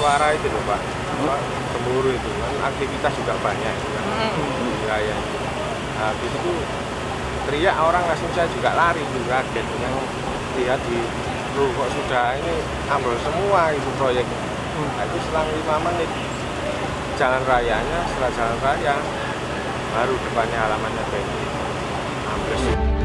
suara itu loh Pak, gemuruh itu kan aktivitas juga banyak itu kan di wilayah itu. Nah, di situ teriak orang langsung, saya juga lari juga kaget yang lihat di loh kok sudah ini ambrol semua itu proyek. Nah, itu selang 5 menit jalan rayanya, setelah jalan raya baru depannya halamannya kayak ambles.